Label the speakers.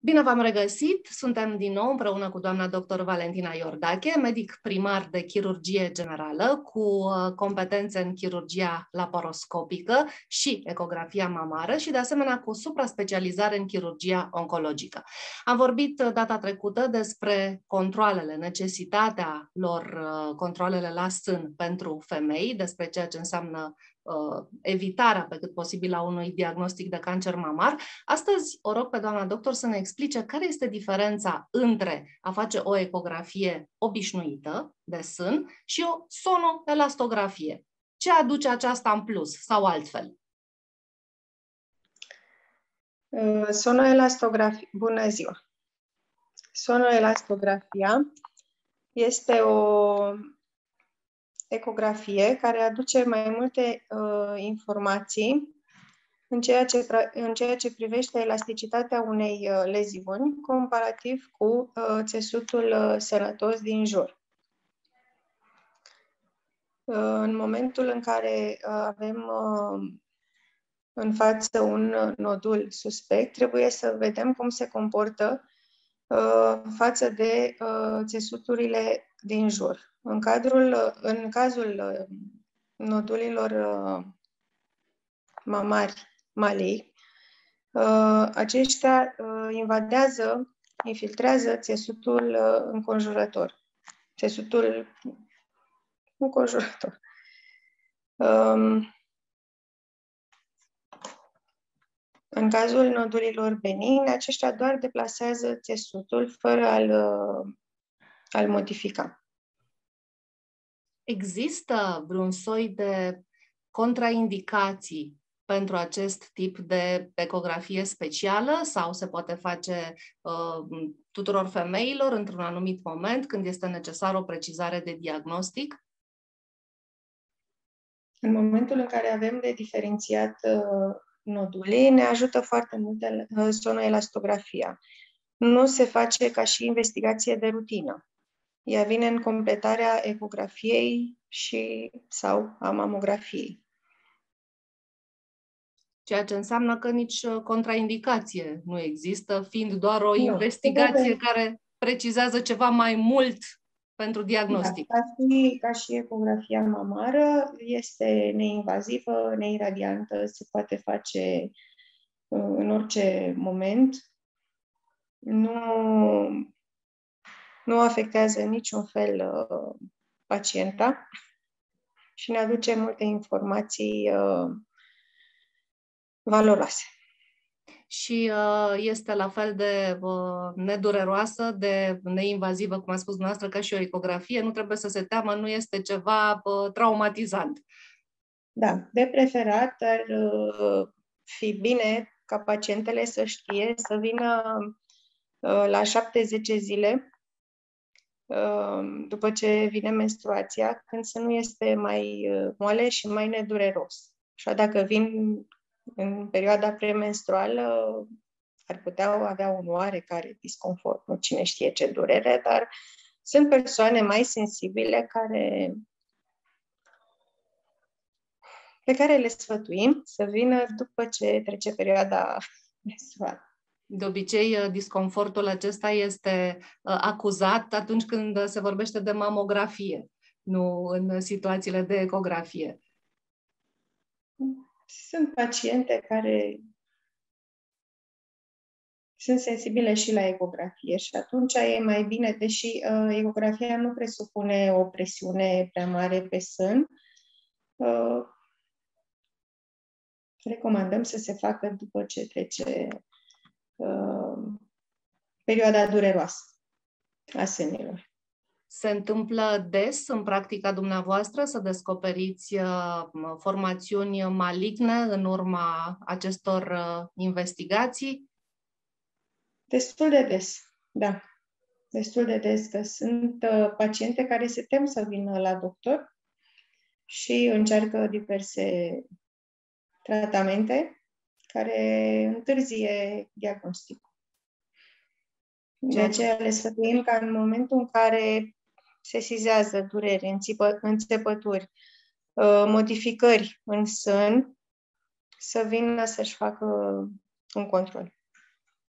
Speaker 1: Bine v-am regăsit! Suntem din nou împreună cu doamna dr. Valentina Iordache, medic primar de chirurgie generală cu competențe în chirurgia laparoscopică și ecografia mamară și de asemenea cu supra-specializare în chirurgia oncologică. Am vorbit data trecută despre controalele, necesitatea lor, controalele la sân pentru femei, despre ceea ce înseamnă evitarea pe cât posibil a unui diagnostic de cancer mamar. Astăzi o rog pe doamna doctor să ne explice care este diferența între a face o ecografie obișnuită de sân și o sonoelastografie. Ce aduce aceasta în plus sau altfel?
Speaker 2: Sonoelastografia. Bună ziua! Sonoelastografia este o ecografie care aduce mai multe informații în ceea ce privește elasticitatea unei leziuni comparativ cu țesutul sănătos din jur. În momentul în care avem în față un nodul suspect, trebuie să vedem cum se comportă față de țesuturile din jur. În cazul nodulilor mamari maligni, aceștia infiltrează țesutul înconjurător. Țesutul înconjurător. În cazul nodulilor benigne, aceștia doar deplasează țesutul fără a-l modifica.
Speaker 1: Există vreun soi de contraindicații pentru acest tip de ecografie specială sau se poate face tuturor femeilor într-un anumit moment când este necesară o precizare de diagnostic?
Speaker 2: În momentul în care avem de diferențiat nodulii, ne ajută foarte mult sonoelastografia. Nu se face ca și investigație de rutină. Ea vine în completarea ecografiei sau a mamografiei.
Speaker 1: Ceea ce înseamnă că nici contraindicație nu există, fiind doar o investigație care precizează ceva mai mult pentru diagnostic.
Speaker 2: Da, ca și ecografia mamară, este neinvazivă, neiradiantă, se poate face în orice moment. Nu afectează în niciun fel pacienta și ne aduce multe informații valoroase.
Speaker 1: Și este la fel de nedureroasă, de neinvazivă, cum a spus dumneavoastră, ca și o ecografie. Nu trebuie să se teamă, nu este ceva traumatizant.
Speaker 2: Da, de preferat ar fi bine ca pacientele să știe să vină la 7-10 zile după ce vine menstruația, când să nu este mai moale și mai nedureros. Așa, dacă vin în perioada premenstruală, ar putea avea un oarecare disconfort, nu cine știe ce durere, dar sunt persoane mai sensibile pe care le sfătuim să vină după ce trece perioada menstruală.
Speaker 1: De obicei, disconfortul acesta este acuzat atunci când se vorbește de mamografie, nu în situațiile de ecografie.
Speaker 2: Sunt paciente care sunt sensibile și la ecografie și atunci e mai bine, deși ecografia nu presupune o presiune prea mare pe sân, recomandăm să se facă după ce trece perioada dureroasă a sânilor.
Speaker 1: Se întâmplă des în practica dumneavoastră să descoperiți formațiuni maligne în urma acestor investigații?
Speaker 2: Destul de des, da. Destul de des, că sunt paciente care se tem să vină la doctor și încearcă diverse tratamente care întârzie diagnosticul. De aceea le sfătuim ca în momentul în care sesizează dureri, înțepături, modificări în sân, să vină să-și facă un control.